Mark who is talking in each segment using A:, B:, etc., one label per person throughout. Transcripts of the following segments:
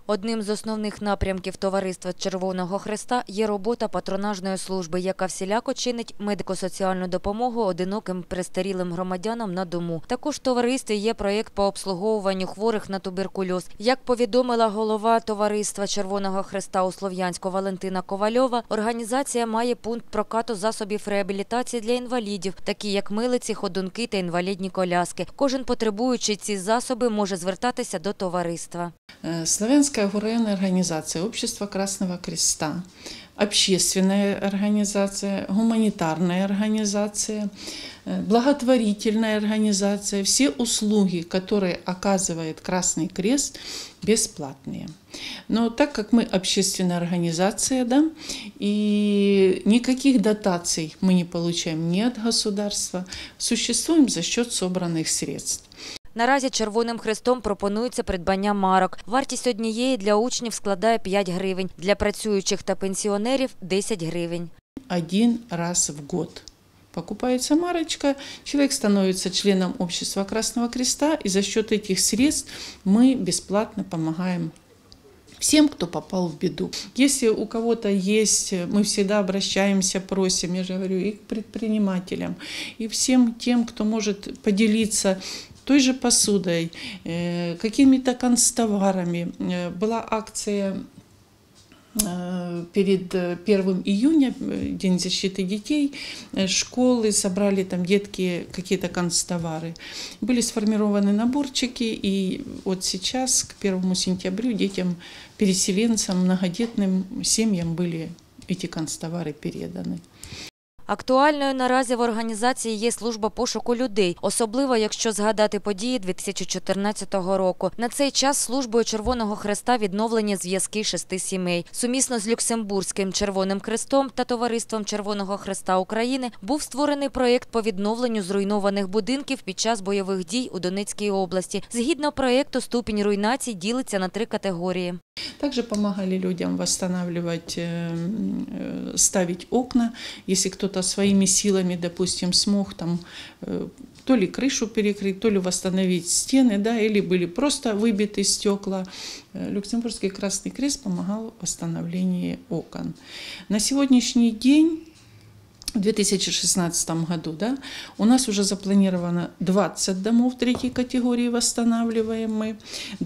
A: Одним з основних напрямків Товариства Червоного Хреста є робота патронажної служби, яка всіляко чинить медико-соціальну допомогу одиноким престарілим громадянам на дому. Також в товаристві є проєкт по обслуговуванню хворих на туберкульоз. Як повідомила голова Товариства Червоного Хреста у Слов'янську Валентина Ковальова, організація має пункт прокату засобів реабілітації для інвалідів, такі як милиці, ходунки та інвалідні коляски. Кожен потребуючий ці засоби може звертатися до товариства.
B: Славянская ГУРН организация, Общество Красного Креста, общественная организация, гуманитарная организация, благотворительная организация. Все услуги, которые оказывает Красный Крест, бесплатные. Но так как мы общественная организация, да, и никаких дотаций мы не получаем ни от государства, существуем за счет собранных средств.
A: Наразі Червоним Хрестом пропонується придбання марок. Вартість однієї для учнів складає 5 гривень, для працюючих та пенсіонерів – 10 гривень.
B: Один раз в год покупается марочка, человек становится членом Общества Красного Креста, и за счет этих средств мы бесплатно помогаем всем, кто попал в беду. Если у кого-то есть, мы всегда обращаемся, просим, я же говорю, и к предпринимателям, и всем тем, кто может поделиться той же посудой, какими-то канцтоварами. Была акция перед 1 июня, День защиты детей, школы собрали там детки какие-то канцтовары. Были сформированы наборчики, и вот сейчас, к 1 сентябрю, детям, переселенцам, многодетным семьям были эти канцтовары переданы.
A: Актуальною наразі в організації є служба пошуку людей, особливо якщо згадати події 2014 року. На цей час службою Червоного Хреста відновлені зв'язки 6 сімей. Сумісно з Люксембурзьким Червоним Хрестом та Товариством Червоного Хреста України був створений проєкт по відновленню зруйнованих будинків під час бойових дій у Донецькій області. Згідно проєкту, ступінь руйнації ділиться на 3 категорії.
B: Также помогали людям восстанавливать, ставить окна, если кто-то своими силами, допустим, смог там то ли крышу перекрыть, то ли восстановить стены, да, или были просто выбиты стекла. Люксембургский Красный Крест помогал в восстановлении окон. На сегодняшний день, в 2016 году, да, у нас уже запланировано 20 домов 3-й категории восстанавливаемые,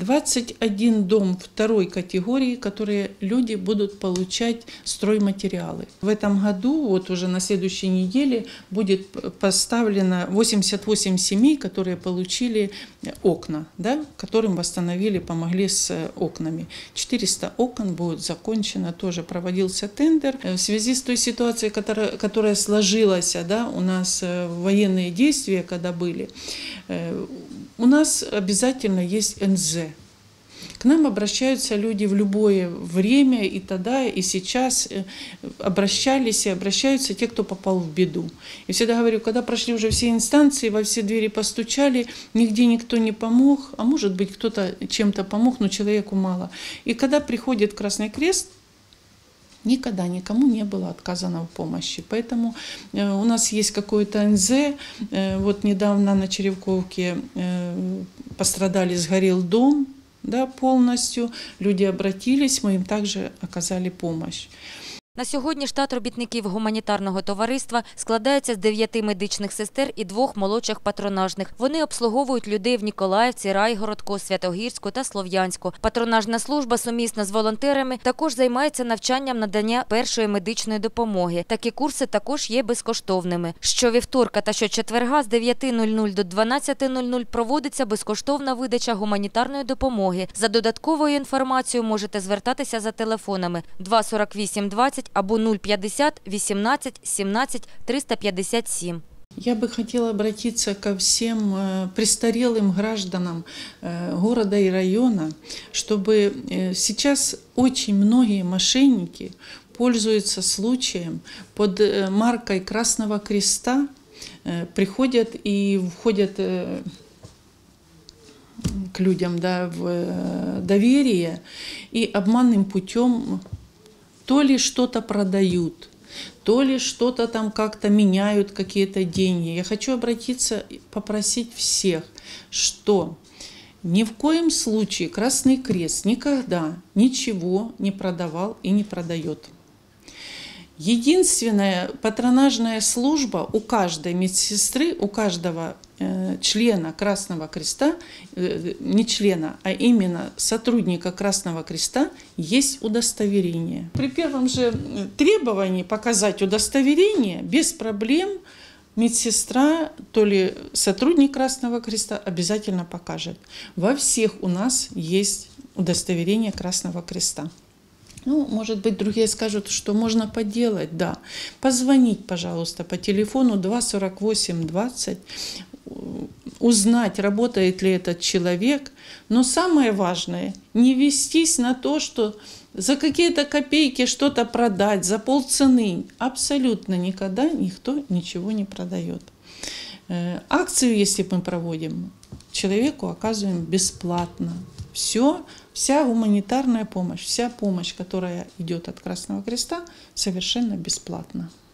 B: 21 дом 2-й категории, которые люди будут получать стройматериалы. В этом году, вот уже на следующей неделе, будет поставлено 88 семей, которые получили окна, да, которым восстановили, помогли с окнами. 400 окон будет закончено, тоже проводился тендер. В связи с той ситуацией, которая сложилось, да, у нас военные действия, когда были, у нас обязательно есть НЗ. К нам обращаются люди в любое время, и тогда, и сейчас обращались, и обращаются те, кто попал в беду. И всегда говорю, когда прошли уже все инстанции, во все двери постучали, нигде никто не помог, а может быть кто-то чем-то помог, но человеку мало. И когда приходит Красный Крест, никогда никому не было отказано в помощи. Поэтому у нас есть какой-то НЗ. Вот недавно на Черевковке пострадали, сгорел дом, да, полностью. Люди обратились, мы им также оказали помощь.
A: На сьогодні штат робітників гуманітарного товариства складається з 9 медичних сестер і 2 молодших патронажних. Вони обслуговують людей в Ніколаївці, Райгородку, Святогірську та Слов'янську. Патронажна служба сумісно з волонтерами також займається навчанням надання першої медичної допомоги. Такі курси також є безкоштовними. Щовівторка та щочетверга з 9:00 до 12:00 проводиться безкоштовна видача гуманітарної допомоги. За додатковою інформацією можете звертатися за телефонами 248 20 або 050 18 17 357.
B: Я бы хотела обратиться ко всем престарелым гражданам города и района, чтобы сейчас очень многие мошенники пользуются случаем под маркой Красного Креста, приходят и входят к людям, да, в доверие и обманным путем то ли что-то продают, то ли что-то там как-то меняют, какие-то деньги. Я хочу обратиться, попросить всех, что Ни в коем случае Красный Крест никогда ничего не продавал и не продает. Единственная патронажная служба у каждой медсестры, у каждого члена Красного Креста, не члена, а именно сотрудника Красного Креста, есть удостоверение. При первом же требовании показать удостоверение без проблем медсестра, то ли сотрудник Красного Креста обязательно покажет. Во всех у нас есть удостоверение Красного Креста. Ну, может быть, другие скажут, что можно поделать, да. Позвонить, пожалуйста, по телефону 248 20, узнать, работает ли этот человек. Но самое важное, не вестись на то, что за какие-то копейки что-то продать, за полцены. Абсолютно никогда никто ничего не продает. Акцию, если мы проводим, человеку оказываем бесплатно. Вся гуманитарная помощь, вся помощь, которая идет от Красного Креста, совершенно бесплатна.